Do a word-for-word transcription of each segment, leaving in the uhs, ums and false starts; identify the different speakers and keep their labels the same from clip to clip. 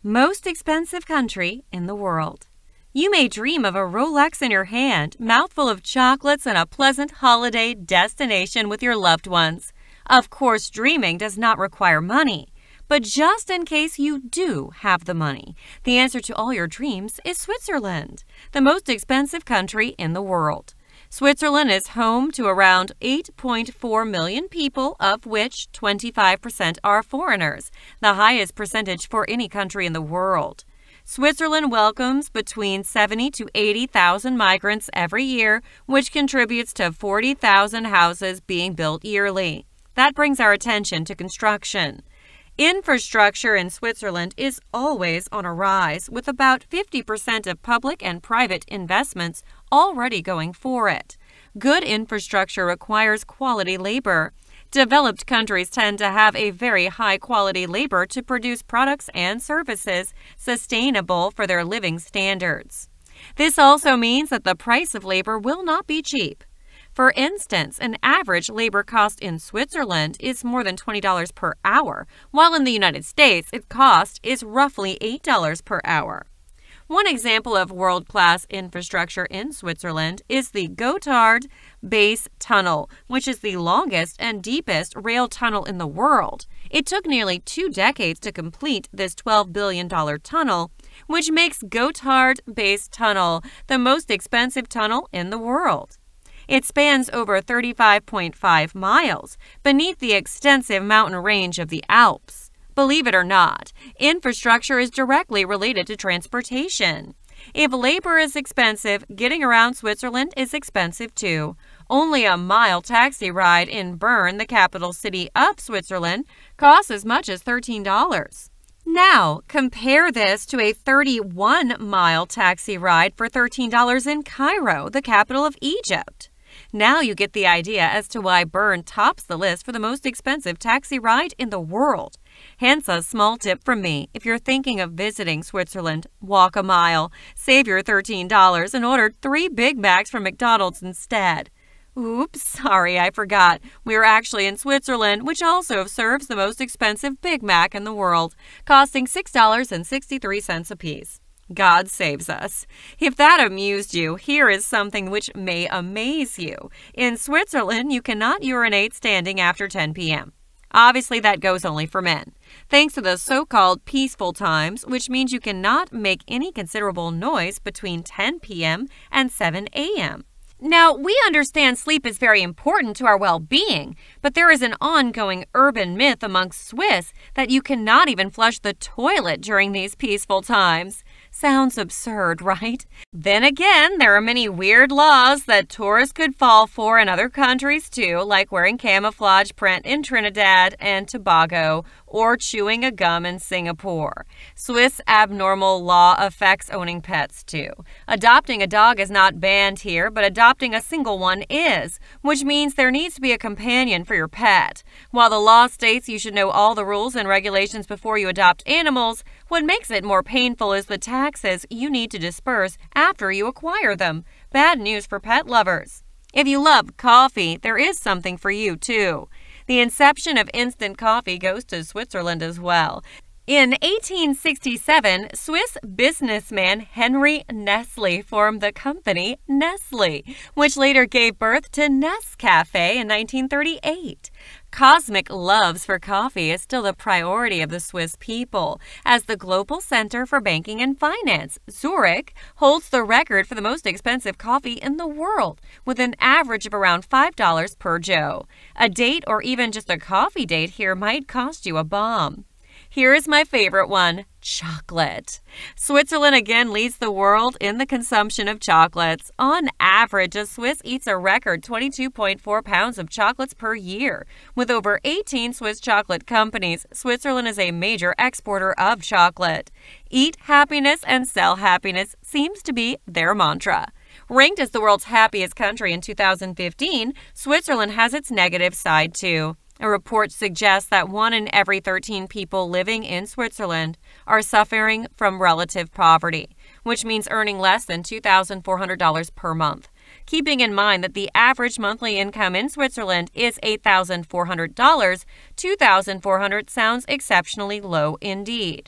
Speaker 1: Most expensive country in the world. You may dream of a Rolex in your hand, mouthful of chocolates, and a pleasant holiday destination with your loved ones. Of course, dreaming does not require money. But just in case you do have the money, the answer to all your dreams is Switzerland, the most expensive country in the world. Switzerland is home to around eight point four million people, of which twenty-five percent are foreigners, the highest percentage for any country in the world. Switzerland welcomes between seventy to eighty thousand migrants every year, which contributes to forty thousand houses being built yearly. That brings our attention to construction. Infrastructure in Switzerland is always on a rise, with about fifty percent of public and private investments already going for it. Good infrastructure requires quality labor. Developed countries tend to have a very high-quality labor to produce products and services sustainable for their living standards. This also means that the price of labor will not be cheap. For instance, an average labor cost in Switzerland is more than twenty dollars per hour, while in the United States, its cost is roughly eight dollars per hour. One example of world-class infrastructure in Switzerland is the Gotthard Base Tunnel, which is the longest and deepest rail tunnel in the world. It took nearly two decades to complete this twelve billion dollars tunnel, which makes Gotthard Base Tunnel the most expensive tunnel in the world. It spans over thirty-five point five miles beneath the extensive mountain range of the Alps. Believe it or not, infrastructure is directly related to transportation. If labor is expensive, getting around Switzerland is expensive too. Only a mile taxi ride in Bern, the capital city of Switzerland, costs as much as thirteen dollars. Now, compare this to a thirty-one mile taxi ride for thirteen dollars in Cairo, the capital of Egypt. Now you get the idea as to why Bern tops the list for the most expensive taxi ride in the world. Hence a small tip from me. If you're thinking of visiting Switzerland, walk a mile, save your thirteen dollars, and order three Big Macs from McDonald's instead. Oops, sorry, I forgot. We're actually in Switzerland, which also serves the most expensive Big Mac in the world, costing six dollars and sixty-three cents apiece. God saves us. If that amused you, here is something which may amaze you. In Switzerland, you cannot urinate standing after ten p m Obviously, that goes only for men. Thanks to the so-called peaceful times, which means you cannot make any considerable noise between ten p m and seven a m Now, we understand sleep is very important to our well-being, but there is an ongoing urban myth amongst Swiss that you cannot even flush the toilet during these peaceful times. Sounds absurd, right? Then again, there are many weird laws that tourists could fall for in other countries too, like wearing camouflage print in Trinidad and Tobago or chewing a gum in Singapore. Swiss abnormal law affects owning pets too. Adopting a dog is not banned here, but adopting a single one is, which means there needs to be a companion for your pet. While the law states you should know all the rules and regulations before you adopt animals, what makes it more painful is the taxes you need to disperse after you acquire them. Bad news for pet lovers. If you love coffee, there is something for you too. The inception of instant coffee goes to Switzerland as well. In eighteen sixty-seven, Swiss businessman Henry Nestle formed the company Nestle, which later gave birth to Nescafe in nineteen thirty-eight. Cosmic loves for coffee is still the priority of the Swiss people. As the global center for banking and finance, Zurich holds the record for the most expensive coffee in the world, with an average of around five dollars per joe. A date or even just a coffee date here might cost you a bomb. Here is my favorite one, chocolate. Switzerland again leads the world in the consumption of chocolates. On average, a Swiss eats a record twenty-two point four pounds of chocolates per year. With over eighteen Swiss chocolate companies, Switzerland is a major exporter of chocolate. Eat happiness and sell happiness seems to be their mantra. Ranked as the world's happiest country in two thousand fifteen, Switzerland has its negative side too. A report suggests that one in every thirteen people living in Switzerland are suffering from relative poverty, which means earning less than two thousand four hundred dollars per month. Keeping in mind that the average monthly income in Switzerland is eight thousand four hundred dollars, two thousand four hundred dollars sounds exceptionally low indeed.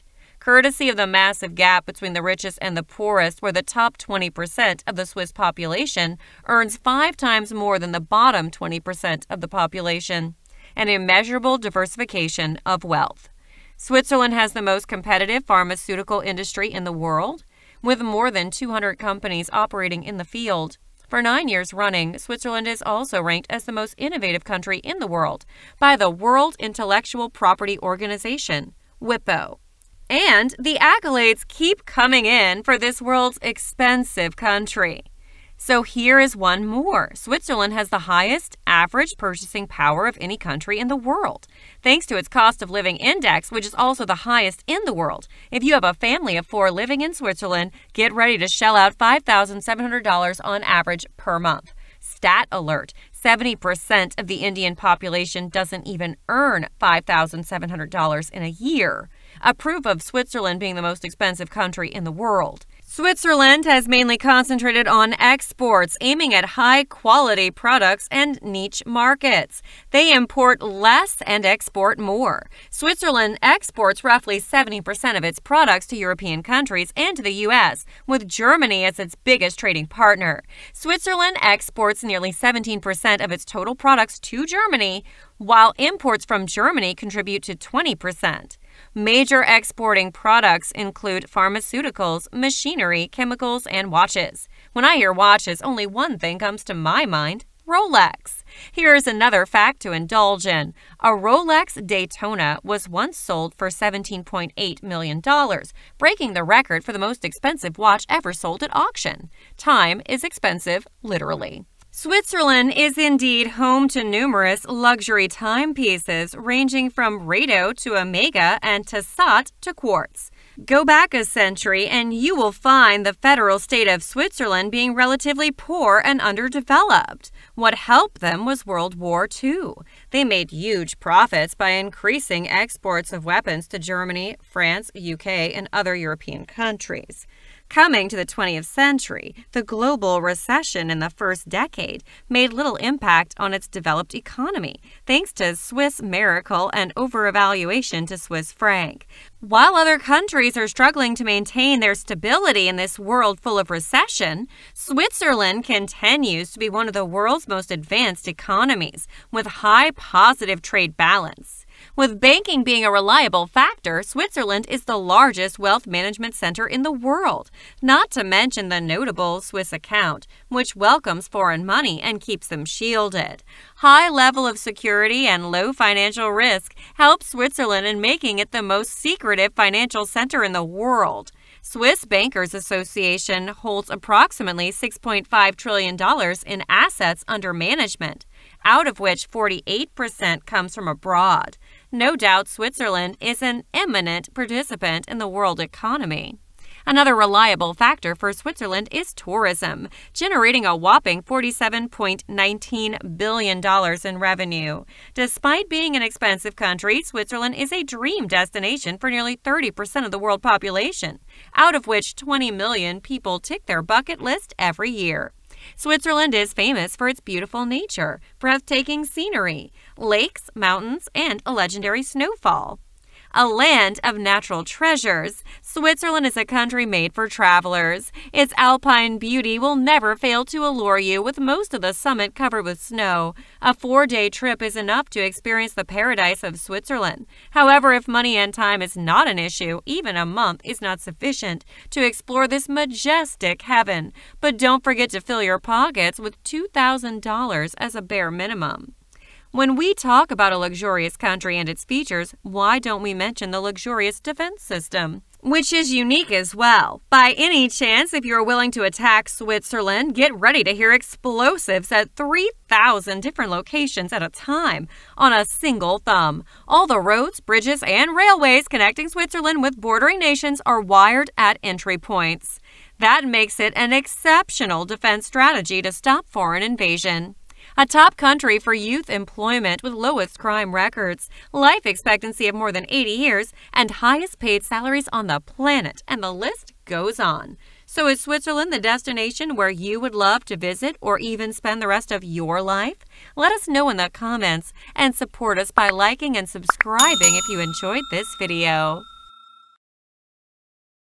Speaker 1: courtesy of the massive gap between the richest and the poorest, where the top twenty percent of the Swiss population earns five times more than the bottom twenty percent of the population. An immeasurable diversification of wealth. Switzerland has the most competitive pharmaceutical industry in the world, with more than two hundred companies operating in the field. For nine years running, Switzerland is also ranked as the most innovative country in the world by the World Intellectual Property Organization, WIPO. And the accolades keep coming in for this world's expensive country. So here is one more. Switzerland has the highest average purchasing power of any country in the world, thanks to its cost of living index, which is also the highest in the world. If you have a family of four living in Switzerland, get ready to shell out five thousand seven hundred dollars on average per month. Stat alert, seventy percent of the Indian population doesn't even earn five thousand seven hundred dollars in a year, a proof of Switzerland being the most expensive country in the world. Switzerland has mainly concentrated on exports, aiming at high-quality products and niche markets. They import less and export more. Switzerland exports roughly seventy percent of its products to European countries and to the U S, with Germany as its biggest trading partner. Switzerland exports nearly seventeen percent of its total products to Germany, while imports from Germany contribute to twenty percent. Major exporting products include pharmaceuticals, machinery, chemicals, and watches. When I hear watches, only one thing comes to my mind: Rolex. Here is another fact to indulge in. A Rolex Daytona was once sold for seventeen point eight million dollars, breaking the record for the most expensive watch ever sold at auction. Time is expensive, literally. Switzerland is indeed home to numerous luxury timepieces, ranging from Rado to Omega and Tissot to quartz. Go back a century and you will find the federal state of Switzerland being relatively poor and underdeveloped. What helped them was World War Two. They made huge profits by increasing exports of weapons to Germany, France, U K, and other European countries. Coming to the twentieth century, the global recession in the first decade made little impact on its developed economy, thanks to Swiss miracle and overvaluation to Swiss franc. While other countries are struggling to maintain their stability in this world full of recession, Switzerland continues to be one of the world's most advanced economies, with high positive trade balance. With banking being a reliable factor, Switzerland is the largest wealth management center in the world, not to mention the notable Swiss account, which welcomes foreign money and keeps them shielded. High level of security and low financial risk help Switzerland in making it the most secretive financial center in the world. Swiss Bankers Association holds approximately six point five trillion dollars in assets under management, out of which forty-eight percent comes from abroad. No doubt Switzerland is an eminent participant in the world economy. Another reliable factor for Switzerland is tourism, generating a whopping forty-seven point one nine billion dollars in revenue. Despite being an expensive country, Switzerland is a dream destination for nearly thirty percent of the world population, out of which twenty million people tick their bucket list every year. Switzerland is famous for its beautiful nature, breathtaking scenery, lakes, mountains, and a legendary snowfall. A land of natural treasures, Switzerland is a country made for travelers. Its alpine beauty will never fail to allure you, with most of the summit covered with snow. A four-day trip is enough to experience the paradise of Switzerland. However, if money and time is not an issue, even a month is not sufficient to explore this majestic heaven. But don't forget to fill your pockets with two thousand dollars as a bare minimum. When we talk about a luxurious country and its features, why don't we mention the luxurious defense system, which is unique as well? By any chance, if you're willing to attack Switzerland, get ready to hear explosives at three thousand different locations at a time on a single thumb. All the roads, bridges, and railways connecting Switzerland with bordering nations are wired at entry points. That makes it an exceptional defense strategy to stop foreign invasion. A top country for youth employment with lowest crime records, life expectancy of more than eighty years, and highest paid salaries on the planet, and the list goes on. So is Switzerland the destination where you would love to visit or even spend the rest of your life? Let us know in the comments and support us by liking and subscribing if you enjoyed this video.